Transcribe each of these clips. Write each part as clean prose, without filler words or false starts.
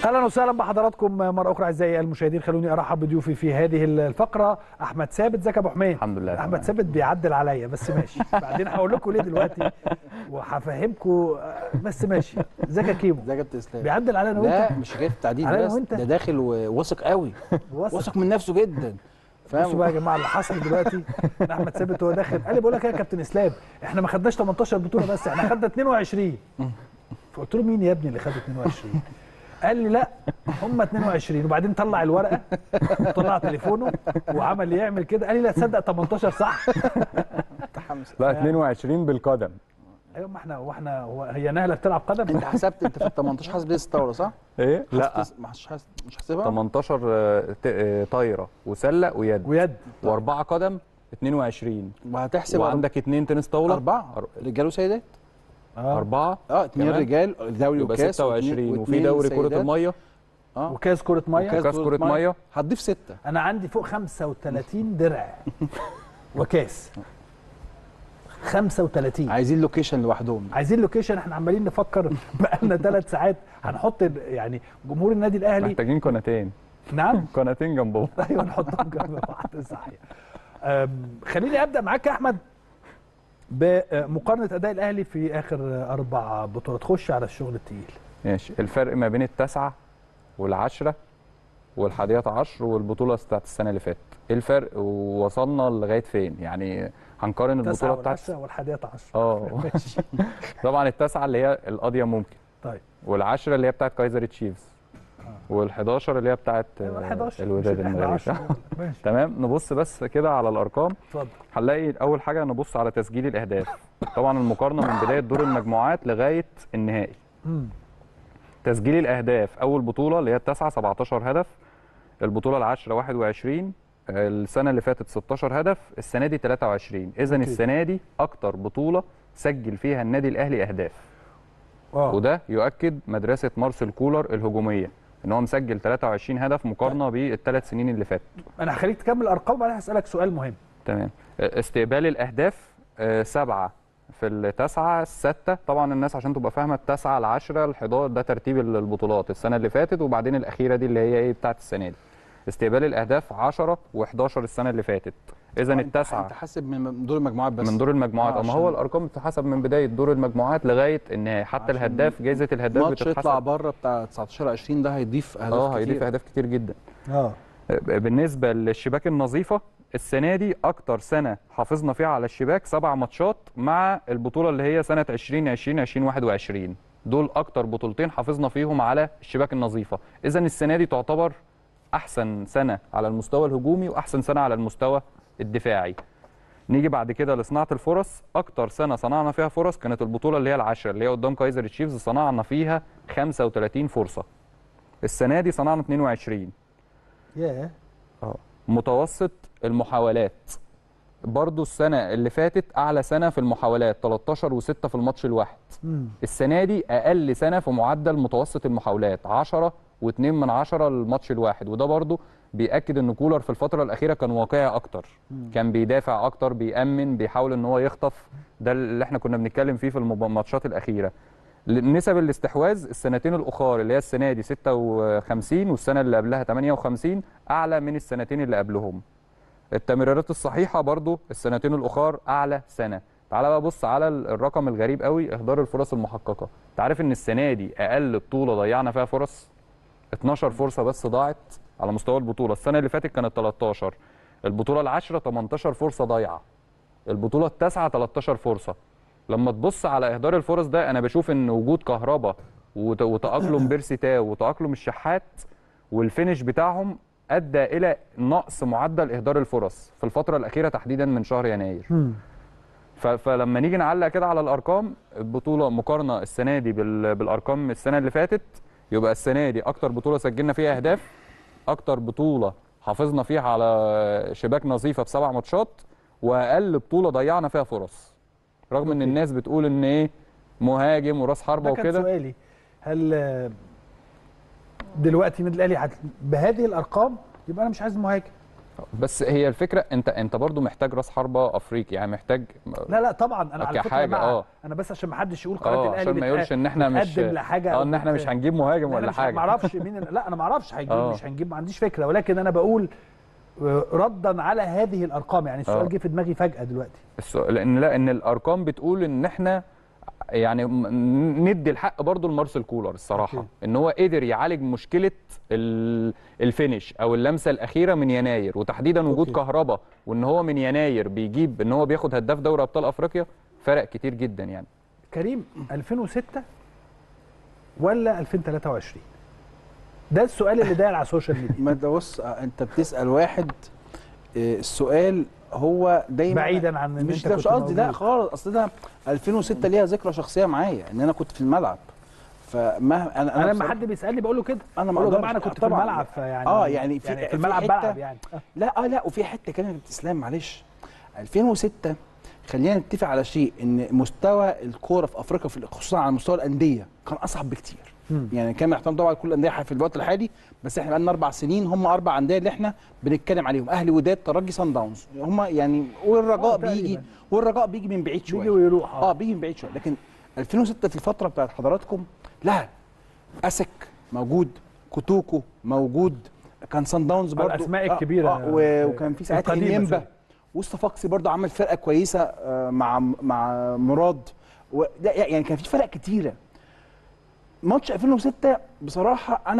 اهلا وسهلا بحضراتكم مره اخرى اعزائي المشاهدين. خلوني ارحب بضيوفي في هذه الفقره. احمد ثابت، ازيك يا ابو حميد؟ الحمد لله. احمد ثابت بيعدل عليا بس ماشي. بعدين هقول لكم ليه دلوقتي وهفهمكم بس ماشي. ازيك يا كيمو؟ ازيك يا كابتن اسلام؟ بيعدل علينا وانت؟ لا مش حكايه التعديل بس، ده داخل وواثق قوي، واثق من نفسه جدا. بصوا بقى يا جماعه اللي حصل دلوقتي ان احمد ثابت وهو داخل قال لي بقول لك ايه يا كابتن اسلام، احنا ما خدناش 18 بطوله بس احنا خدنا 22. فقلت له مين يا ابني اللي خد 22؟ قال لي لا هم 22. وبعدين طلع الورقه وطلع تليفونه وعمل يعمل كده، قال لي لا تصدق 18 صح. لا 22 بالقدم. ايوه ما احنا هي نهله بتلعب قدم. انت حسبت انت في ال 18 حاسب ليه الثوره صح؟ ايه؟ لا مش حاسبها. 18 طايره وسله ويد واربعه قدم 22. وهتحسب وعندك 2 تنس طاوله 4 رجال وسيدات. 4 2 رجال دوري يبقى وكاس 26 وفي دوري كره الميه وكاس كره ميه وكاس كره ميه هتضيف 6. انا عندي فوق 35 درع وكاس 35. عايزين لوكيشن لوحدهم. عايزين لوكيشن. احنا عمالين نفكر بقالنا 3 ساعات هنحط يعني جمهور النادي الاهلي محتاجين قناتين. نعم قناتين جنبهم. ايوه نحطهم جنب بعض صحيح. خليني ابدا معاك يا احمد بمقارنه اداء الاهلي في اخر 4 بطولات. خش على الشغل التقيل. ماشي. الفرق ما بين ال9 وال10 وال11 والبطوله بتاعت السنه اللي فاتت، ايه الفرق ووصلنا لغايه فين؟ يعني هنقارن البطوله بتاعت 9 وال11. ماشي. طبعا ال9 اللي هي القاضيه ممكن. طيب. وال10 اللي هي بتاعت كايزر تشيفز. وال11 اللي هي بتاعت الوداد المغربي. تمام. نبص بس كده على الارقام. اتفضل. هنلاقي اول حاجه نبص على تسجيل الاهداف. طبعا المقارنه من بدايه دور المجموعات لغايه النهائي. تسجيل الاهداف اول بطوله اللي هي ال9 17 هدف، البطوله ال10 21، السنه اللي فاتت 16 هدف، السنه دي 23. اذا السنه دي اكتر بطوله سجل فيها النادي الاهلي اهداف. وده يؤكد مدرسه مارسيل كولر الهجوميه ان هو مسجل 23 هدف مقارنه بال3 سنين اللي فاتت. انا هخليك تكمل الارقام وبعدين هسالك سؤال مهم. تمام. استقبال الاهداف 7 في ال9 6. طبعا الناس عشان تبقى فاهمه ال9 ال10 ال11 ده ترتيب البطولات السنه اللي فاتت، وبعدين الاخيره دي اللي هي ايه بتاعت السنه دي. استقبال الاهداف 10 و11 السنه اللي فاتت. اذا ال9 انت حاسب من دور المجموعات بس. من دور المجموعات. اما هو الارقام بتتحسب من بدايه دور المجموعات لغايه النهايه. حتى الهداف جائزه الهداف بتتحسب. ماتش يطلع بره بتاع 19 20 ده هيضيف اهداف كتير. هيضيف اهداف كتير جدا. بالنسبه للشباك النظيفه، السنه دي اكتر سنه حافظنا فيها على الشباك 7 ماتشات مع البطوله اللي هي سنه 2020 2021. دول اكتر بطولتين حافظنا فيهم على الشباك النظيفه. اذا السنه دي تعتبر احسن سنه على المستوى الهجومي واحسن سنه على المستوى الدفاعي. نيجي بعد كده لصناعه الفرص. اكتر سنه صنعنا فيها فرص كانت البطوله اللي هي ال10 اللي هي قدام كايزر تشيفز، صنعنا فيها 35 فرصه. السنه دي صنعنا 22. ياه. متوسط المحاولات برضو السنه اللي فاتت اعلى سنه في المحاولات 13 و6 في الماتش الواحد. السنه دي اقل سنه في معدل متوسط المحاولات 10 و2 من 10 الماتش الواحد. وده برضو بيأكد ان كولر في الفتره الاخيره كان واقعي اكتر. كان بيدافع اكتر، بيأمن، بيحاول ان هو يخطف. ده اللي احنا كنا بنتكلم فيه في الماتشات الاخيره. نسب الاستحواذ السنتين الاخر اللي هي السنه دي 56 والسنه اللي قبلها 58 اعلى من السنتين اللي قبلهم. التمريرات الصحيحه برضو السنتين الاخر اعلى سنه. تعال بقى بص على الرقم الغريب قوي، اهدار الفرص المحققه. انت عارف ان السنه دي اقل بطوله ضيعنا فيها فرص 12 فرصه بس ضاعت على مستوى البطوله. السنه اللي فاتت كانت 13. البطوله ال10 18 فرصه ضايعه. البطوله ال9 13 فرصه. لما تبص على اهدار الفرص ده انا بشوف ان وجود كهربا وتأقلم بيرسي تاو وتأقلم الشحات والفينش بتاعهم ادى الى نقص معدل اهدار الفرص في الفتره الاخيره تحديدا من شهر يناير. فلما نيجي نعلق كده على الارقام، البطوله مقارنه السنه دي بالارقام السنه اللي فاتت، يبقى السنه دي اكتر بطوله سجلنا فيها اهداف، اكتر بطوله حافظنا فيها على شباك نظيفه ب7 ماتشات، واقل بطوله ضيعنا فيها فرص. رغم ان الناس بتقول ان ايه مهاجم وراس حربه وكده. ده كان سؤالي، هل دلوقتي النادي الاهلي بهذه الارقام يبقى انا مش عايز مهاجم؟ بس هي الفكره انت برضو محتاج راس حربه افريقي، يعني محتاج. لا طبعا انا على فكره حاجه انا بس عشان ما حدش يقول قناه الاهلي عشان ما يقولش ان احنا مش لحاجه ان احنا مش هنجيب مهاجم ولا حاجه. ما اعرفش مين لا انا ما اعرفش هيجيب مش هنجيب، ما عنديش فكره، ولكن انا بقول ردا على هذه الارقام. يعني السؤال جه في دماغي فجاه دلوقتي. لان الارقام بتقول ان احنا يعني ندي الحق برضو لمارسيل كولر الصراحه ان هو قدر يعالج مشكله الفينش او اللمسه الاخيره من يناير، وتحديدا وجود كهربا، وان هو من يناير بيجيب ان هو بياخد هداف دوري ابطال افريقيا، فرق كتير جدا يعني. كريم 2006 ولا 2023؟ ده السؤال اللي داير على السوشيال ميديا. ما ده بص، انت بتسال واحد السؤال هو دايما بعيدا عن مش قصدي لا خالص، اصل ده 2006 ليها ذكرى شخصيه معايا ان انا كنت في الملعب. فما انا لما حد بيسالني بقول له كده، انا ما اقدرش. انا كنت في الملعب، فيعني يعني في الملعب بلعب يعني. لا وفي حته كمان اسلام معلش 2006 خلينا نتفق على شيء، ان مستوى الكوره في افريقيا خصوصا على مستوى الانديه كان اصعب بكتير. يعني كان احترام طبعا كل الانديه في الوقت الحالي، بس احنا بقالنا 4 سنين هم 4 انديه اللي احنا بنتكلم عليهم، اهلي وداد ترجي صن داونز، هم يعني والرجاء بيجي من بعيد شويه، بيجي ويروح بيجي من بعيد شويه. لكن 2006 في الفتره بتاعت حضراتكم لا، اسك موجود، كوتوكو موجود، كان صن داونز برضه الاسماء الكبيره وكان في ساعتها نيمبا والصفاقسي برضه عمل فرقه كويسه مع مراد يعني كان في فرق كتيره. ماتش 2006 بصراحه انا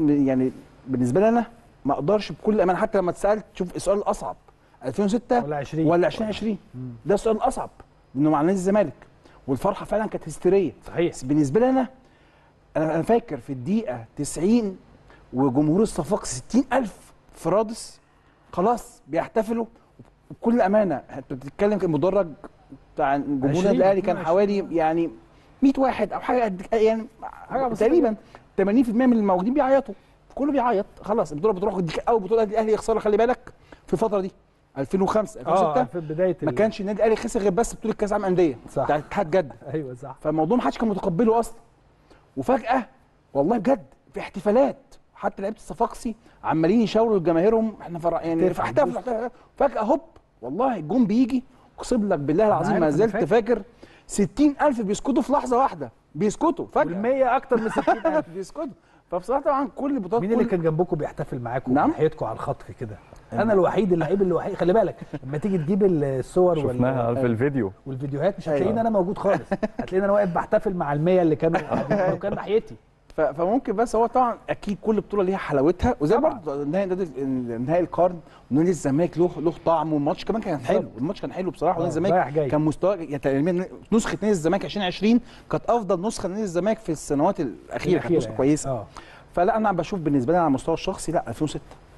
بالنسبه لي انا ما اقدرش بكل امانه، حتى لما اتسالت شوف السؤال الاصعب 2006 ولا 2020 ده السؤال الاصعب، لانه مع نادي الزمالك والفرحه فعلا كانت هستيريه صحيح. بس بالنسبه لي انا فاكر في الدقيقه 90 وجمهور الصفاقسي 60,000 في رادس خلاص بيحتفلوا بكل امانه. انت بتتكلم كان المدرج بتاع جمهور الاهلي كان حوالي يعني 100 واحد او حاجه، يعني تقريبا 80% من الموجودين بيعيطوا، كله بيعيط خلاص البطوله بتروح. دي اول بطوله الاهلي يخسرها، خلي بالك في الفتره دي 2005 2006 في بدايه ما كانش النادي الاهلي خسر غير بس بطوله كاس العالم انديه بتاع اتحاد جده. ايوه صح. فالموضوع ما حدش كان متقبله اصلا، وفجاه والله بجد في احتفالات حتى لعيبه الصفاقسي عمالين يشاوروا لجماهيرهم احنا يعني في احتفال فجاه هوب والله الجون بيجي، اقسم لك بالله العظيم ما زلت فاكر 60,000 بيسكتوا في لحظه واحده، بيسكتوا فجاه وال100 اكتر من 60,000 بيسكتوا. فبصراحه طبعا كل البطولات مين اللي كان جنبكم بيحتفل معاكم نعم؟ ناحيتكم على الخط كده؟ انا الوحيد اللعيب الوحيد، خلي بالك لما تيجي تجيب الصور شفناها في الفيديو والفيديوهات مش هتلاقيني انا موجود خالص، هتلاقيني انا واقف بحتفل مع ال100 اللي كانوا ناحيتي. فممكن بس هو طبعا اكيد كل بطوله ليها حلاوتها، وزي برضه نهائي القرن ونادي الزمالك له طعم، والماتش كمان كان حلو، الماتش كان حلو بصراحه. ونادي الزمالك كان مستوى يعني نسخه نادي الزمالك 2020 كانت افضل نسخه لنادي الزمالك في السنوات الاخيره، كانت نسخه كويسه. فلا انا بشوف بالنسبه لي على المستوى الشخصي لا 2006.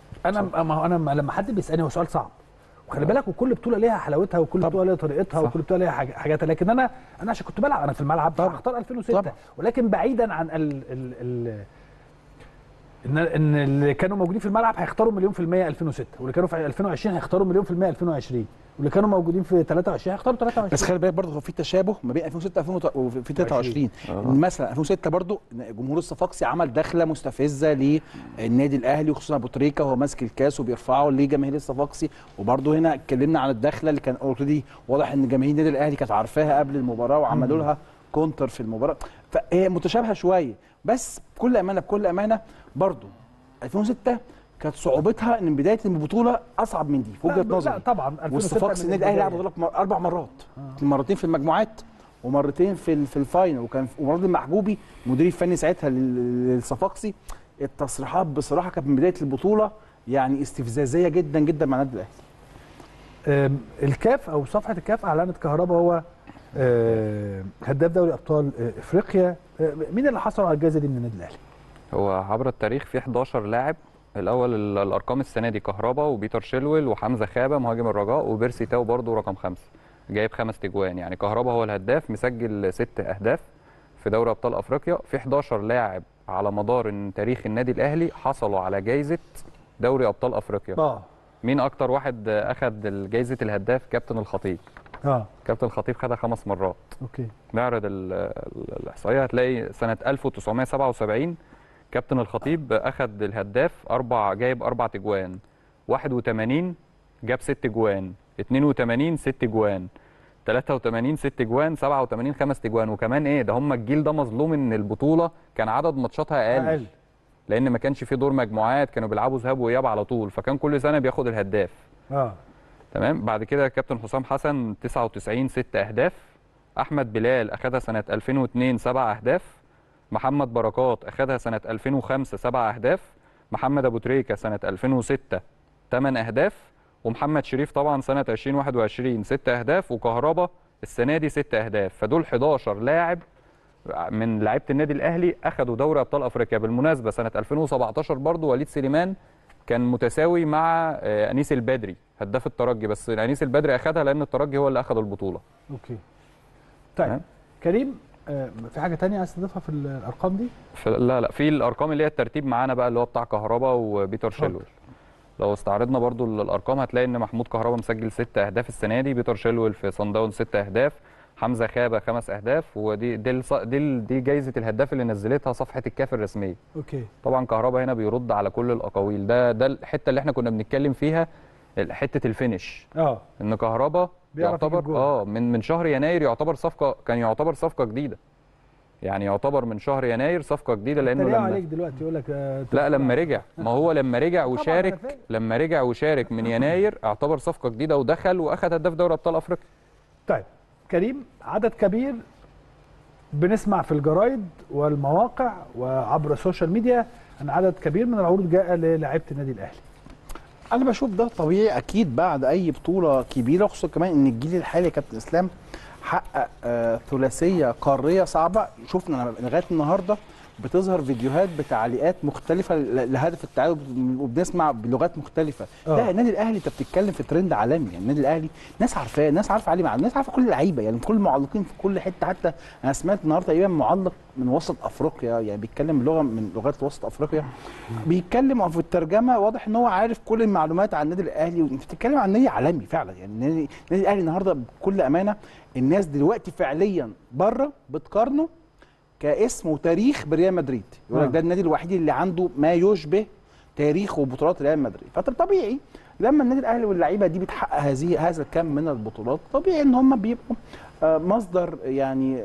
انا لما حد بيسالني هو سؤال صعب، وخلي بالك وكل بطوله ليها حلاوتها وكل بطوله ليها طريقتها وكل بطوله ليها حاجاتها، لكن انا عشان كنت بلعب انا في الملعب هختار 2006 ولكن بعيدا عن ان اللي كانوا موجودين في الملعب هيختاروا 100% 2006، واللي كانوا في 2020 هيختاروا 100% 2020، واللي كانوا موجودين في 23 هيختاروا 23. بس خلي بالك برضه هو في تشابه ما بين 2006 وفي 23. مثلا 2006 برضه جمهور الصفاقسي عمل دخله مستفزه للنادي الاهلي، وخصوصا ابو تريكه وهو ماسك الكاس وبيرفعه لجماهير الصفاقسي. وبرضه هنا اتكلمنا عن الدخله اللي كان اوريدي واضح ان جماهير النادي الاهلي كانت عارفاها قبل المباراه وعملوا لها كونتر في المباراه، فهي متشابهه شويه. بس بكل امانه برضه 2006 كانت صعوبتها ان بدايه البطوله اصعب من دي في وجهه نظري. لا طبعا والصفاقسي النادي الاهلي لعب بطوله 4 مرات، مرتين في المجموعات ومرتين في الفاينل، وكان مراد المحجوبي مدير الفني ساعتها للصفاقسي. التصريحات بصراحه كانت من بدايه البطوله يعني استفزازيه جدا جدا مع النادي الاهلي. الكاف او صفحه الكاف اعلنت كهربا هو هداف دوري ابطال افريقيا. مين اللي حصل على الجائزه دي من النادي الاهلي؟ هو عبر التاريخ في 11 لاعب. الاول الارقام السنه دي كهربا وبيتر شيلويل وحمزه خابه مهاجم الرجاء وبيرسي تاو برضه رقم 5 جايب 5 تجوان. يعني كهربا هو الهداف مسجل 6 اهداف في دوري ابطال افريقيا. في 11 لاعب على مدار تاريخ النادي الاهلي حصلوا على جائزه دوري ابطال افريقيا. مين اكتر واحد اخذ جائزه الهداف؟ كابتن الخطيب. كابتن الخطيب خدها 5 مرات. اوكي. نعرض الاحصائيه هتلاقي سنه 1977 كابتن الخطيب اخذ الهداف جايب 4 تجوان، 81 جاب 6 جوان، 82 6 جوان، 83 6 جوان، 87 5 جوان. وكمان ايه ده، هم الجيل ده مظلوم ان البطوله كان عدد ماتشاتها اقل لان ما كانش في دور مجموعات، كانوا بيلعبوا ذهاب واياب على طول، فكان كل سنه بياخد الهداف. تمام. بعد كده كابتن حسام حسن 99 6 اهداف، احمد بلال اخذها سنه 2002 7 اهداف، محمد بركات اخذها سنه 2005 7 اهداف، محمد ابو تريكه سنه 2006 8 اهداف، ومحمد شريف طبعا سنه 2021 6 اهداف، وكهربا السنه دي 6 اهداف. فدول 11 لاعب من لعيبه النادي الاهلي اخذوا دوري ابطال افريقيا. بالمناسبه سنه 2017 برضو وليد سليمان كان متساوي مع انيس البدري هداف الترجي، بس انيس البدري اخذها لان الترجي هو اللي اخذ البطوله. اوكي. طيب كريم، في حاجه تانية عايز تضيفها في الارقام دي؟ لا في الارقام اللي هي الترتيب معانا بقى اللي هو بتاع كهربا وبيتر شيلويل. لو استعرضنا برضو الارقام هتلاقي ان محمود كهربا مسجل 6 اهداف السنه دي، بيتر شيلويل في صن داونز 6 اهداف، حمزه خابه 5 اهداف، ودي دي جايزه الهداف اللي نزلتها صفحه الكاف الرسميه. اوكي. طبعا كهربا هنا بيرد على كل الاقاويل، ده الحته اللي احنا كنا بنتكلم فيها، حته الفينش. ان كهربا يعتبر من شهر يناير يعتبر صفقه جديده. يعني يعتبر من شهر يناير صفقه جديده، لانه لما عليك دلوقتي يقول لك لا لما رجع، ما هو لما رجع وشارك من يناير اعتبر صفقه جديده ودخل واخذ هداف دوري ابطال افريقيا. طيب كريم، عدد كبير بنسمع في الجرايد والمواقع وعبر السوشيال ميديا ان عدد كبير من العروض جاء للاعيبه النادي الاهلي. انا بشوف ده طبيعي اكيد بعد اي بطوله كبيره، خصوصا كمان ان الجيل الحالي يا كابتن اسلام حقق ثلاثيه قاريه صعبه. شفنا لغايه النهارده بتظهر فيديوهات بتعليقات مختلفه لهدف التعادل وبنسمع بلغات مختلفه. لا النادي الاهلي انت بتتكلم في ترند عالمي، يعني النادي الاهلي ناس عارفاه، ناس عارفه عليه معلومات، ناس عارفه كل اللعيبه، يعني كل المعلقين في كل حته. حتى انا سمعت النهارده تقريبا معلق من وسط افريقيا، يعني بيتكلم بلغه من لغات وسط افريقيا، بيتكلم في الترجمه واضح ان هو عارف كل المعلومات عن النادي الاهلي. وانت بتتكلم عن نادي عالمي فعلا، يعني النادي الاهلي النهارده بكل امانه الناس دلوقتي فعليا بره بتقارنه كاسم وتاريخ بريال مدريد. يقول لك ده النادي الوحيد اللي عنده ما يشبه تاريخ وبطولات ريال مدريد. فطبيعي لما النادي الاهلي واللعيبه دي بتحقق هذا الكم من البطولات، طبيعي ان هم بيبقوا مصدر، يعني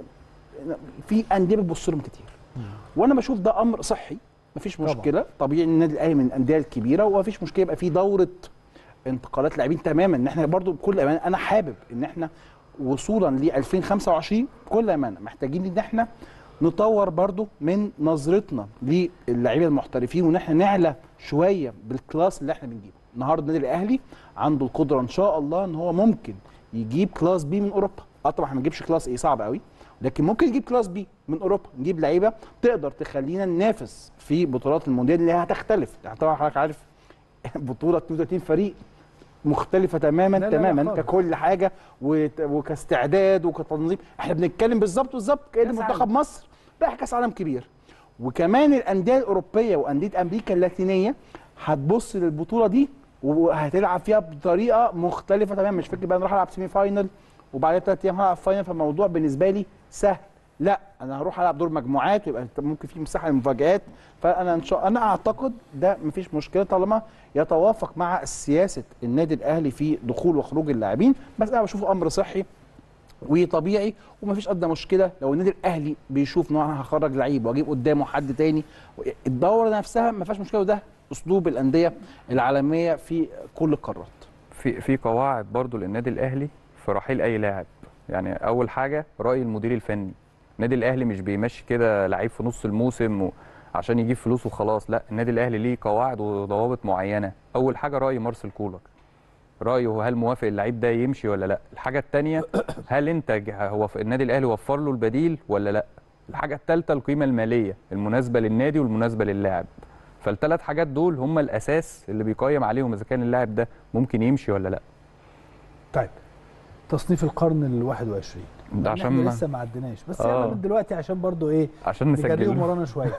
في انديه بتبص لهم كتير. وانا بشوف ده امر صحي، مفيش مشكله. طبيعي ان النادي الاهلي من الانديه الكبيره ومفيش مشكله يبقى في دوره انتقالات لاعبين تماما. ان احنا برضو بكل امانه انا حابب ان احنا وصولا ل 2025 بكل امانه محتاجين ان احنا نطور برضو من نظرتنا للاعيبه المحترفين، وان احنا نعلى شويه بالكلاس اللي احنا بنجيبه. النهارده النادي الاهلي عنده القدره ان شاء الله ان هو ممكن يجيب كلاس بي من اوروبا. طبعا احنا ما نجيبش كلاس ايه، صعب قوي، لكن ممكن يجيب كلاس بي من اوروبا، نجيب لعيبه تقدر تخلينا ننافس في بطولات المونديال اللي هتختلف. يعني طبعا حضرتك عارف بطوله 32 فريق مختلفه تماما تماما ككل حاجه وكاستعداد وكتنظيم. احنا بنتكلم بالظبط كأن منتخب مصر رايح كاس عالم كبير. وكمان الانديه الاوروبيه وانديه امريكا اللاتينيه هتبص للبطوله دي وهتلعب فيها بطريقه مختلفه تماما. مش فكره بقى نروح العب سيمي فاينل وبعدين 3 ايام هلعب فاينل، فالموضوع بالنسبه لي سهل. لا انا هروح العب دور مجموعات ويبقى ممكن في مساحه للمفاجآت. فانا انا اعتقد ده مفيش مشكله طالما يتوافق مع سياسه النادي الاهلي في دخول وخروج اللاعبين. بس انا بشوفه امر صحي وطبيعي ومفيش ادنى مشكله لو النادي الاهلي بيشوف ان انا هخرج لعيب واجيب قدامه حد تاني. الدوره نفسها ما فيهاش مشكله، وده اسلوب الانديه العالميه في كل القارات. في قواعد برضو للنادي الاهلي في رحيل اي لاعب. يعني اول حاجه راي المدير الفني. النادي الاهلي مش بيمشي كده لعيب في نص الموسم عشان يجيب فلوس وخلاص، لا النادي الاهلي ليه قواعد وضوابط معينه. اول حاجه راي مارسيل كولر، رايه هل موافق اللعيب ده يمشي ولا لا. الحاجه الثانيه هل انت هو في النادي الاهلي وفر له البديل ولا لا. الحاجه الثالثه القيمه الماليه المناسبه للنادي والمناسبه للاعب. فالثلاث حاجات دول هم الاساس اللي بيقيم عليهم اذا كان اللاعب ده ممكن يمشي ولا لا. طيب تصنيف القرن ال21 ده عشان لسه ما عدناش، بس يلا دلوقتي عشان برضو ايه عشان نسجلهم ورانا شويه.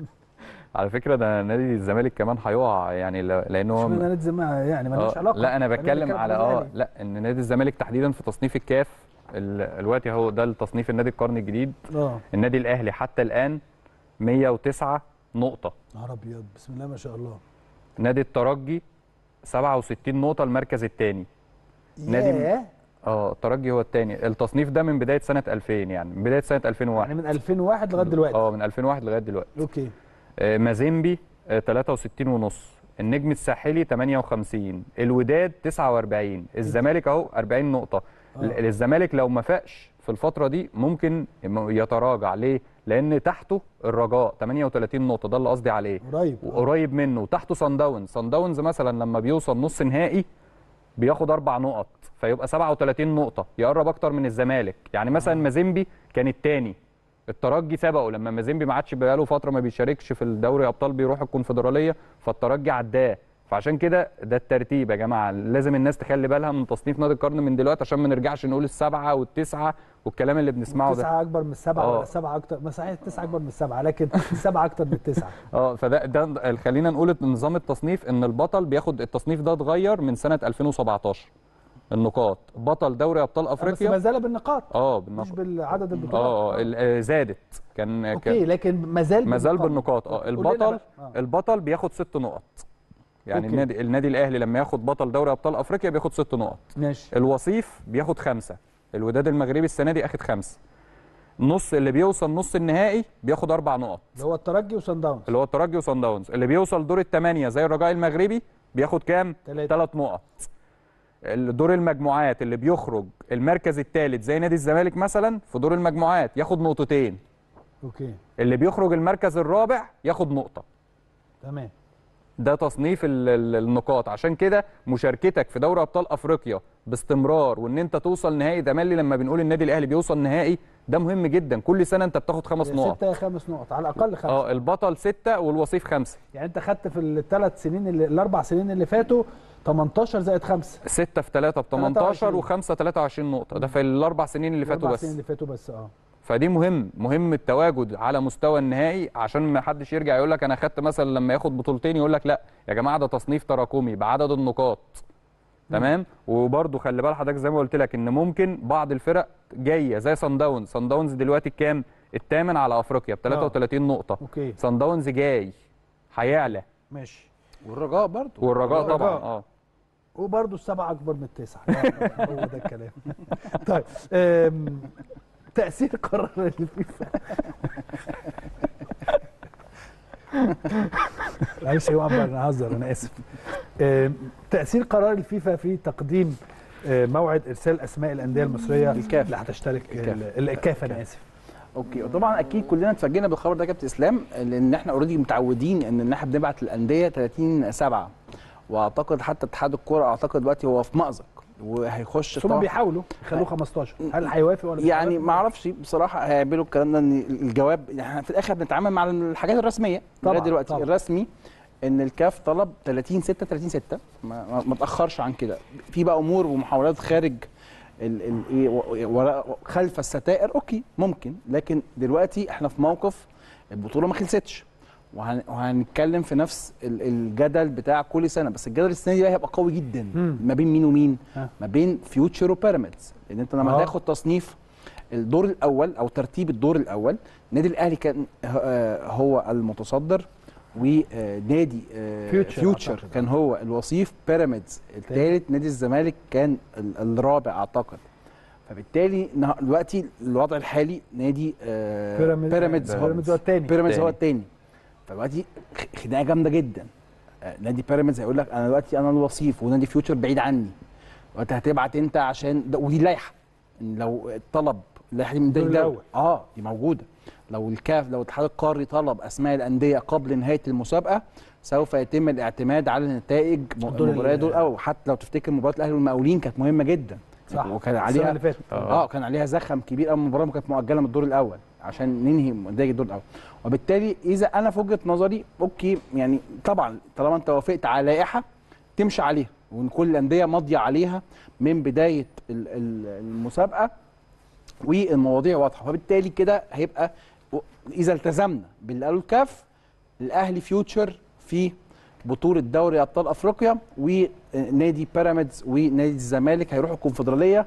على فكره ده نادي الزمالك كمان هيقع، يعني لانه هو نادي الزمالك يعني مالوش علاقه. لا انا بتكلم على لا ان نادي الزمالك تحديدا في تصنيف الكاف دلوقتي هو ده التصنيف النادي القرن الجديد. النادي الاهلي حتى الان 109 نقطه. نهار ابيض، بسم الله ما شاء الله. نادي الترجي 67 نقطه المركز الثاني. نادي الترجي هو الثاني. التصنيف ده من بدايه سنه 2000، يعني من بدايه سنه 2001، يعني من 2001 لغايه دلوقتي. من 2001 لغايه دلوقتي. اوكي. مازيمبي 63 ونص، النجم الساحلي 58، الوداد 49، الزمالك اهو 40 نقطه. الزمالك لو ما فاقش في الفتره دي ممكن يتراجع. ليه؟ لان تحته الرجاء 38 نقطه، ده اللي قصدي عليه، قريب منه. وتحته صن داونز مثلا لما بيوصل نص نهائي بياخد 4 نقط، فيبقى 37 نقطه، يقرب اكتر من الزمالك. يعني مثلا مازيمبي كان الثاني، الترجي سبقه لما مازيمبي ما عادش بقاله فتره ما بيشاركش في الدوري ابطال، بيروح الكونفدراليه، فالترجي عداه. فعشان كده ده الترتيب يا جماعه، لازم الناس تخلي بالها من تصنيف نادي القرن من دلوقتي، عشان ما نرجعش نقول السبعه والتسعه والكلام اللي بنسمعه ده. التسعه اكبر من السبعه ولا السبعه اكتر؟ ما صحيح التسعه اكبر من السبعه، لكن السبعه اكتر من التسعه. فده خلينا نقول نظام التصنيف، ان البطل بياخد التصنيف ده اتغير من سنه 2017. النقاط، بطل دوري ابطال افريقيا بس ما زال بالنقاط. بالنقاط مش بالعدد البطولات. زادت. كان اوكي، لكن ما زال بالنقاط. البطل بياخد 6 نقط. يعني النادي الاهلي لما ياخد بطل دوري ابطال افريقيا بياخد 6 نقط. ماشي. الوصيف بياخد 5، الوداد المغربي السنه دي اخد 5. نص اللي بيوصل نص النهائي بياخد 4 نقط، اللي هو الترجي وصن داونز. اللي بيوصل دور الثمانيه زي الرجاء المغربي بياخد كام؟ 3 نقط. دور المجموعات اللي بيخرج المركز الثالث زي نادي الزمالك مثلا في دور المجموعات ياخد 2 نقطة. اوكي. اللي بيخرج المركز الرابع ياخد 1 نقطة. تمام. ده تصنيف النقاط. عشان كده مشاركتك في دوري ابطال افريقيا باستمرار، وان انت توصل نهائي، ده مالي لما بنقول النادي الاهلي بيوصل نهائي، ده مهم جدا. كل سنه انت بتاخد 5 نقط. 6 5 نقط على الاقل. 5. البطل 6 والوصيف 5. يعني انت خدت في الثلاث سنين الاربع سنين اللي فاتوا 18 زائد 5. 6 في 3 ب 18 و5 23 نقطه. ده في الاربع سنين اللي فاتوا بس. فدي مهم التواجد على مستوى النهائي، عشان ما حدش يرجع يقول لك انا خدت مثلا لما ياخد بطولتين يقول لك لا يا جماعه ده تصنيف تراكمي بعدد النقاط. تمام. وبرده خلي بال حضرتك زي ما قلت لك ان ممكن بعض الفرق جايه زي صن داونز دلوقتي الكام؟ الثامن على افريقيا ب 33 نقطه. اوكي. صن داونز جاي هيعلى. ماشي. والرجاء برضه. والرجاء طبعا وبرده السبعه اكبر من التسعه. هو ده الكلام. طيب تأثير قرار الفيفا. معلش يا عمر انا هزر، انا اسف. تأثير قرار الفيفا في تقديم موعد ارسال اسماء الانديه المصريه اللي هتشترك الكاف. انا اسف. اوكي. وطبعا اكيد كلنا اتفاجئنا بالخبر ده يا كابتن اسلام، لان احنا اوريدي متعودين ان احنا بنبعت للانديه 30/7، واعتقد حتى اتحاد الكوره اعتقد دلوقتي هو في مأزق وهيخش. هم بيحاولوا يخلوه 15. هل هيوافق ولا يعني ما اعرفش بصراحه هيعملوا الكلام ده. ان الجواب يعني في الاخر بنتعامل مع الحاجات الرسميه طبعا دلوقتي. طبعا. الرسمي ان الكاف طلب 30/6 ما تاخرش عن كده. في بقى امور ومحاولات خارج خلف الستائر اوكي ممكن، لكن دلوقتي احنا في موقف البطوله ما خلصتش، وهنتكلم في نفس الجدل بتاع كل سنه. بس الجدل السنه دي هيبقى قوي جدا. ما بين مين ومين؟ ما بين فيوتشر وبيراميدز. لان انت لما هتاخد تصنيف الدور الاول او ترتيب الدور الاول، النادي الاهلي كان هو المتصدر، ونادي فيوتشر كان هو الوصيف، بيراميدز الثالث، نادي الزمالك كان الرابع اعتقد. فبالتالي دلوقتي الوضع الحالي نادي بيراميدز هو الثاني. فدلوقتي خناقه جامده جدا. نادي بيراميدز هيقول لك انا دلوقتي انا الوصيف، ونادي فيوتشر بعيد عني، وانت هتبعت انت عشان ودي اللائحه. لو الطلب اللائحه دي من الدوري دي موجوده. لو الاتحاد القاري طلب اسماء الانديه قبل نهايه المسابقه سوف يتم الاعتماد على نتائج المباريات دول. او حتى لو تفتكر مباراه الاهلي والمقاولين كانت مهمه جدا. صح. وكان عليها اللي فاتت كان عليها زخم كبير قوي. المباراه كانت مؤجله من الدور الاول عشان ننهي نتائج الدور الاول. وبالتالي اذا انا في وجهه نظري اوكي، يعني طبعا طالما انت وافقت على لائحه تمشي عليها، وان كل الانديه ماضيه عليها من بدايه المسابقه والمواضيع واضحه. فبالتالي كده هيبقى اذا التزمنا باللي قاله الكاف، الاهلي فيوتشر في بطوله دوري ابطال افريقيا، ونادي بيراميدز ونادي الزمالك هيروحوا الكونفدراليه.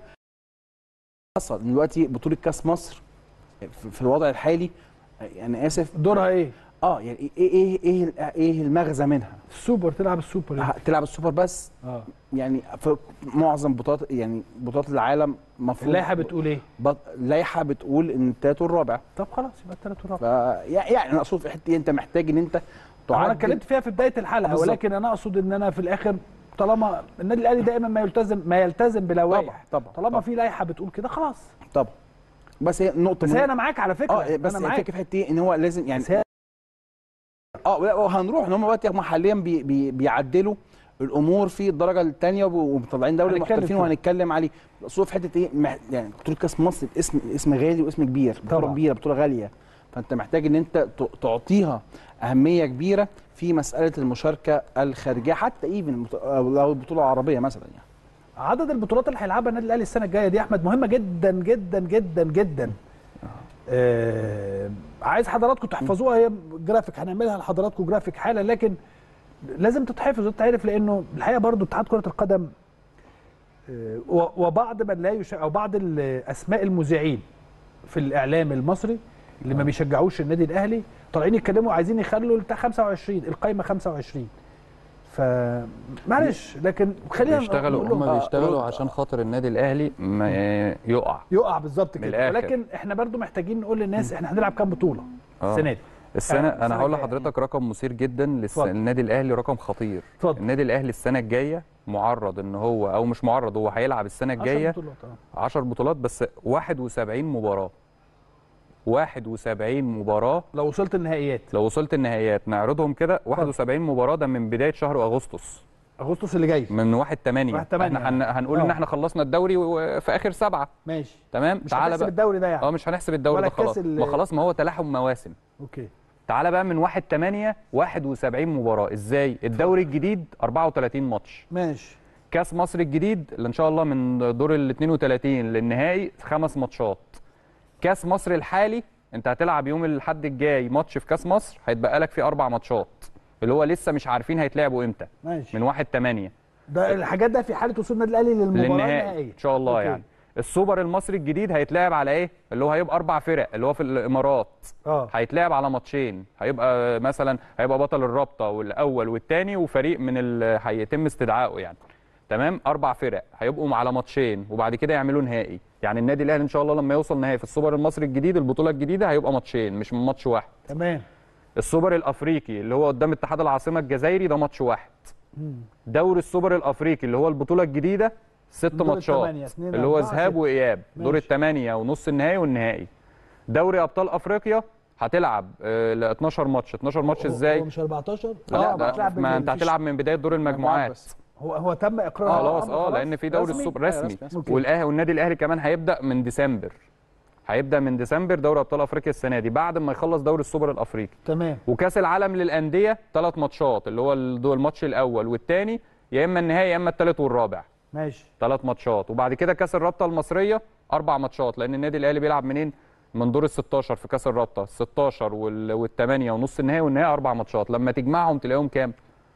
حصل دلوقتي بطوله كاس مصر في الوضع الحالي، يعني اسف دورها ايه؟ يعني ايه المغزى منها؟ السوبر، تلعب السوبر يعني. تلعب السوبر بس. يعني في معظم بطولات، يعني بطولات العالم المفروض اللائحه بتقول ايه؟ اللائحه بتقول ان الثالث والرابع. طب خلاص يبقى الثالث والرابع. يعني انا اقصد في حته انت محتاج ان انت انا اتكلمت فيها في بدايه الحلقه بالزبط. ولكن انا اقصد ان انا في الاخر طالما النادي الاهلي دائما ما يلتزم بلوائح. طالما في لائحه بتقول كده خلاص. طبعا. بس هي نقطه بس انا معاك على فكره. بس انا معاك الفكره في حته ايه ان هو لازم يعني وهنروح ان هم دلوقتي حاليا بيعدلوا الامور في الدرجه الثانيه ومطلعين دوري المحترفين وهنتكلم عليه. بس في حته ايه يعني بطوله كاس مصر اسم غالي واسم كبير، بطوله كبيره، بطوله غاليه، فانت محتاج ان انت تعطيها اهميه كبيره في مساله المشاركه الخارجيه، حتى ايفن لو البطوله العربيه مثلا. يعني عدد البطولات اللي هيلعبها النادي الاهلي السنه الجايه دي يا احمد مهمه جدا جدا جدا جدا. عايز حضراتكم تحفظوها، هي جرافيك هنعملها لحضراتكم جرافيك حالا، لكن لازم تتحفظ وتتعرف، لانه الحقيقه برضو اتحاد كره القدم وبعض من لا او بعض الاسماء المذيعين في الاعلام المصري اللي ما بيشجعوش النادي الاهلي طالعين يتكلموا عايزين يخلوا بتاع 25 القايمه 25. فمعلش لكن خلينا هم بيشتغلوا عشان خاطر النادي الاهلي ما يقع بالظبط كده. ولكن احنا برضو محتاجين نقول للناس احنا هنلعب كام بطوله السنه دي. السنه انا هقول لحضرتك رقم مثير جدا للنادي الاهلي، رقم خطير. النادي الاهلي السنه الجايه معرض ان هو، او مش معرض، هو هيلعب السنه الجايه 10 بطولات بس 71 مباراه. 71 مباراه لو وصلت النهائيات نعرضهم كده. 71 مباراه ده من بدايه شهر اغسطس اللي جاي، من 1/8. احنا هنقول ان احنا خلصنا الدوري في اخر 7. ماشي تمام. مش هنحسب الدوري ده يعني. مش هنحسب الدوري ده خلاص. ما هو تلاحم مواسم. اوكي. تعالى بقى من 1/8 71 مباراه. ازاي؟ الدوري الجديد 34 ماتش. ماشي. كاس مصر الجديد اللي ان شاء الله من دور ال 32 للنهائي 5 ماتشات. كاس مصر الحالي انت هتلعب يوم الاحد الجاي ماتش في كاس مصر، هيتبقى لك فيه 4 ماتشات اللي هو لسه مش عارفين هيتلعبوا امتى. ماشي. من 1/8 ده الحاجات ده في حاله وصول النادي الاهلي للمباراه النهائيه ان شاء الله. أوكي. يعني السوبر المصري الجديد هيتلعب على ايه؟ اللي هو هيبقى 4 فرق اللي هو في الامارات. هيتلعب على ماتشين، هيبقى مثلا هيبقى بطل الرابطه والاول والثاني وفريق من هيتم استدعائه يعني. تمام. 4 فرق هيبقوا على ماتشين وبعد كده يعملوا نهائي. يعني النادي الاهلي ان شاء الله لما يوصل نهائي في السوبر المصري الجديد البطوله الجديده هيبقى ماتشين مش من ماتش واحد. تمام. السوبر الافريقي اللي هو قدام اتحاد العاصمه الجزائري ده ماتش واحد. دوري السوبر الافريقي اللي هو البطوله الجديده 6 ماتشات اللي هو ذهاب واياب. دور الثمانيه ونص النهائي والنهائي. دوري ابطال افريقيا هتلعب ل 12 ماتش. 12 ماتش ازاي؟ هو مش 14؟ لا ما انت هتلعب من بدايه دور المجموعات. هو تم اقراره خلاص. لان في دوري السوبر رسمي. والاهلي والنادي الاهلي كمان هيبدا من ديسمبر. دوري ابطال افريقيا السنه دي بعد ما يخلص دوري السوبر الافريقي. تمام. وكاس العالم للانديه 3 ماتشات اللي هو الماتش الاول والثاني، يا اما النهائي يا اما الثالث والرابع. ماشي. 3 ماتشات. وبعد كده كاس الرابطه المصريه 4 ماتشات لان النادي الاهلي بيلعب منين؟ من دور ال 16 في كاس الرابطه. 16 والثمانيه ونص النهائي والنهائي 4 ماتشات. لما تجمعهم تلاقيهم كام؟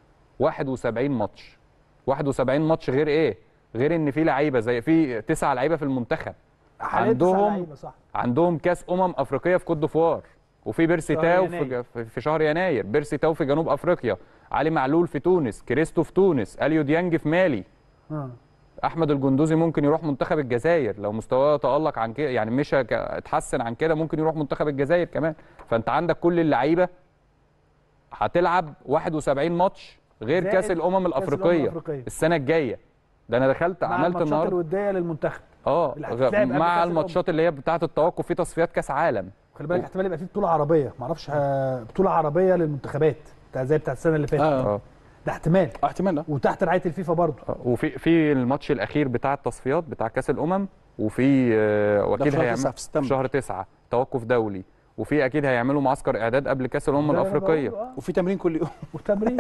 71 ماتش. 71 ماتش. غير ايه؟ غير ان في لعيبه زي في 9 لعيبه في المنتخب عندهم كاس افريقيه في كوت ديفوار، وفي بيرسي تاو في شهر يناير. بيرسي تاو في جنوب افريقيا، علي معلول في تونس، كريستو في تونس، اليو ديانج في مالي. احمد الجندوزي ممكن يروح منتخب الجزائر لو مستواه تألق عن كده، يعني مش اتحسن عن كده ممكن يروح منتخب الجزائر كمان. فانت عندك كل اللعيبه هتلعب 71 ماتش غير كاس الامم الافريقيه السنه الجايه. ده انا دخلت عملت النهارده الماتشات الوديه للمنتخب مع الماتشات اللي هي بتاعه التوقف في تصفيات كاس عالم. خلي بالك احتمال يبقى في بطوله عربيه، ما اعرفش بطوله عربيه للمنتخبات زي بتاعه السنه اللي فاتت. ده احتمال. احتمال. وتحت رعايه الفيفا برضه. وفي الماتش الاخير بتاع التصفيات بتاع كاس الامم، وفي اكيد هيعمل في شهر 9 توقف دولي، وفي اكيد هيعملوا معسكر اعداد قبل كاس الامم الافريقيه. وفي تمرين كل يوم. وتمرين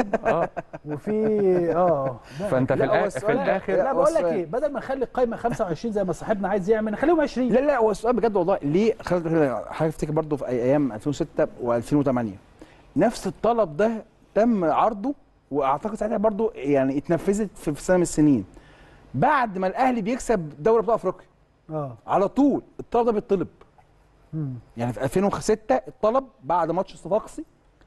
وفي فانت في الاخر لا بقول لك ايه، بدل ما نخلي القايمه 25 زي ما صاحبنا عايز يعمل نخليهم 20. لا هو السؤال بجد والله ليه. حضرتك تفتكر برضه في ايام 2006 و2008 نفس الطلب ده تم عرضه، واعتقد ساعتها برضه يعني اتنفذت في سنه من السنين بعد ما الاهلي بيكسب دوري ابطال افريقيا. على طول الطلب ده بيطلب. يعني في 2006 الطلب بعد ماتش صفاقسي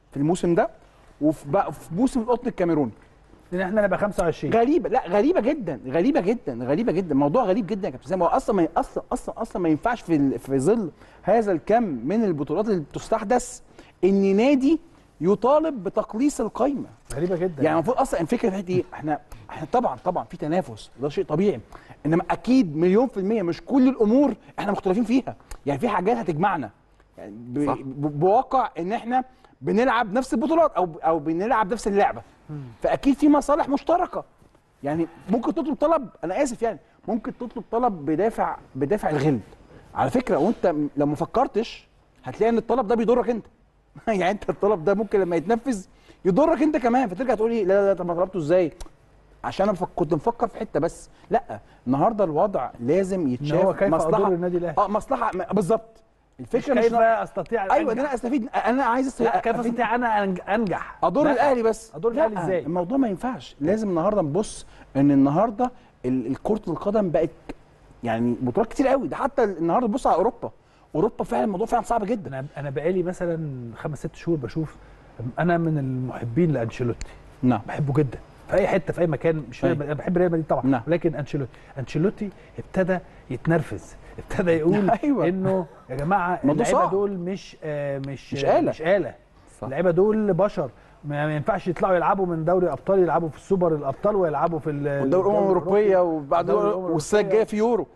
في الموسم ده، في موسم القطن الكاميروني. ان احنا نبقى 25. غريبه، لا غريبه جدا، غريبه جدا، غريبه جدا، موضوع غريب جدا يا كابتن اسلام. هو اصلا ما ينفعش في ظل هذا الكم من البطولات اللي بتستحدث ان نادي يطالب بتقليص القايمه. غريبه جدا. يعني المفروض اصلا الفكره في حته ايه؟ احنا طبعا في تنافس، ده شيء طبيعي، انما اكيد مليون في الميه مش كل الامور احنا مختلفين فيها. يعني في حاجات هتجمعنا، يعني بواقع ان احنا بنلعب نفس البطولات او بنلعب نفس اللعبه، فاكيد في مصالح مشتركه. يعني ممكن تطلب طلب، انا اسف يعني، ممكن تطلب طلب بدافع الغل على فكره، وانت لو ما فكرتش هتلاقي ان الطلب ده بيضرك انت. يعني انت الطلب ده ممكن لما يتنفذ يضرك انت كمان، فترجع تقول ايه لا طب ما طلبته ازاي؟ عشان انا كنت مفكر في حته بس. لا، النهارده الوضع لازم يتشاف. هو كيف اضر النادي الاهلي؟ مصلحه بالظبط. الفكره مش كيف استطيع ايوه ده انا استفيد، انا عايز كيف استطيع انا انجح اضر الاهلي بس. اضر الاهلي ازاي؟ الموضوع ما ينفعش. لازم النهارده نبص ان النهارده كره القدم بقت يعني بطولات كتير قوي. ده حتى النهارده بص على اوروبا فعلا الموضوع فعلا صعب جدا. انا بقالي مثلا 5 6 شهور بشوف. انا من المحبين لانشيلوتي. نعم، بحبه جدا في اي حته في اي مكان. مش انا بحب ريال مدريد طبعا. نعم. ولكن انشيلوتي ابتدى يتنرفز، ابتدى يقول أيوة. انه يا جماعه اللعيبه دول مش آلة. اللعيبه دول بشر، ما ينفعش يطلعوا يلعبوا من دوري ابطال، يلعبوا في السوبر الابطال ويلعبوا في الدوري الامم الاوروبيه، وبعد والسنه الجايه في يورو.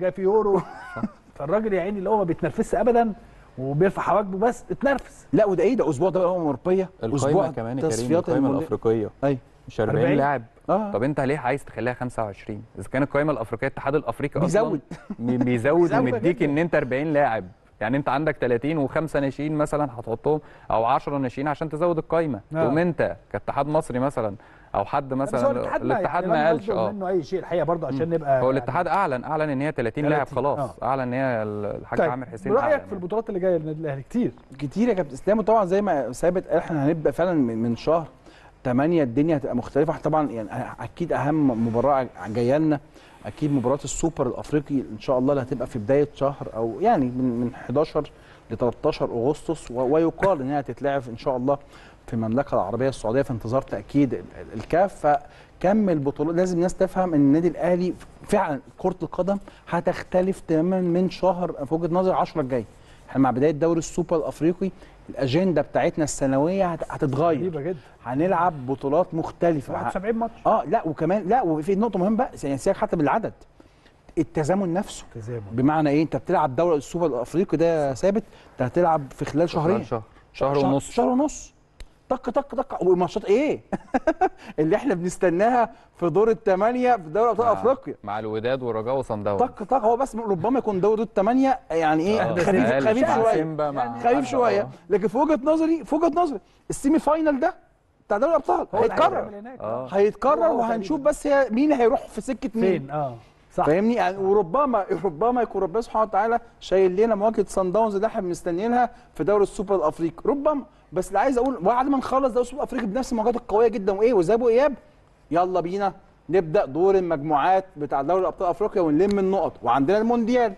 فالراجل يا عيني اللي هو ما بيتنرفزش ابدا وبيرفع حواجبه بس اتنرفز. لا وده ايه ده؟ اسبوع دوري الامم الاوروبيه، اسبوع كمان تصفيات القائمه الافريقيه. ايوه مش 40 لاعب. طب انت ليه عايز تخليها 25؟ اذا كان القائمه الافريقيه الاتحاد الافريقي اصلا بيزود ومديك ان انت 40 لاعب. يعني انت عندك 30 و5 ناشئين مثلا هتحطهم او 10 ناشئين عشان تزود القائمه. تقوم انت كاتحاد مصري مثلا او حد مثلا الاتحاد ما قالش منه اي شيء الحقيقه برضه عشان نبقى. هو الاتحاد اعلن ان هي 30 لاعب خلاص. اعلن ان هي الحاج عامر حسين. رايك في البطولات اللي جايه للنادي الاهلي؟ كتير يا كابتن اسلام. وطبعا زي ما ثابت قال احنا هنبدا فعلا من شهر 8 الدنيا هتبقى مختلفه. طبعا يعني اكيد اهم مباراه جايه لنا اكيد مباراه السوبر الافريقي ان شاء الله، اللي هتبقى في بدايه شهر او يعني من 11 ل 13 اغسطس، ويقال انها هتتلعب ان شاء الله في المملكه العربيه السعوديه في انتظار تاكيد الكاف. فكم البطولات لازم الناس تفهم ان النادي الاهلي فعلا كره القدم هتختلف تماما من شهر في وجهه نظري 10 الجاي. احنا مع بدايه دوري السوبر الافريقي الاجنده بتاعتنا السنويه هتتغير جدا. هنلعب بطولات مختلفه 71 ماتش. لا وكمان لا وفي نقطه مهمه بقى يعني سيبك حتى بالعدد، التزامن نفسه. بمعنى ايه؟ انت بتلعب دوري السوبر الافريقي ده ثابت، انت هتلعب في خلال شهرين، شهر ونص طق والماتشات ايه اللي احنا بنستناها في دور الثمانيه في دوري ابطال افريقيا مع الوداد والرجاء وصن داونز. طق هو بس ربما يكون دور الثمانيه يعني ايه خفيف شويه لكن في وجهه نظري السيمي فاينال ده بتاع دوري الابطال هيتكرر وهنشوف بس مين هيروح في سكه مين. صح فاهمني يعني. وربما يكون ربنا سبحانه وتعالى شايل لنا مواجهه صن داونز اللي احنا مستنيينها في دوري السوبر الافريقي ربما. بس اللي عايز اقول بعد ما نخلص دوري السوبر الافريقي بنفس المواجهات القويه جدا وذهاب واياب، يلا بينا نبدا دور المجموعات بتاع دوري ابطال افريقيا ونلم النقط. وعندنا المونديال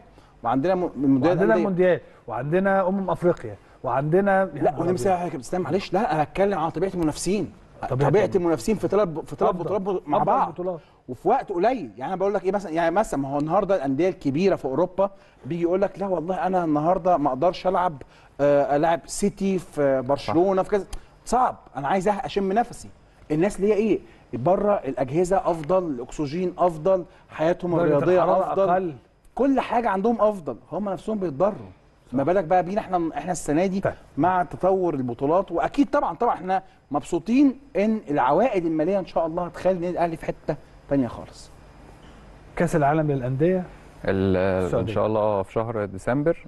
وعندنا افريقيا وعندنا لا ونمسك يا كابتن اسلام معلش. لا انا هتكلم عن طبيعه المنافسين. طبيعه المنافسين في ثلاث بطولات مع بعض وفي وقت قليل. يعني انا بقول لك ايه مثلا ما هو النهارده الانديه الكبيره في اوروبا بيجي يقول لك لا والله انا النهارده ما اقدرش العب سيتي في برشلونه في كذا، صعب. انا عايز اشم نفسي. الناس اللي هي ايه بره الاجهزه افضل، الاكسجين افضل، حياتهم الرياضيه افضل، أقل. كل حاجه عندهم افضل، هم نفسهم بيتضروا. ما بالك بقى بينا احنا السنه دي مع تطور البطولات. واكيد طبعا احنا مبسوطين ان العوائد الماليه ان شاء الله هتخلي النادي الاهلي في حته ثانيه خالص. كاس العالم للانديه ان شاء الله في شهر ديسمبر.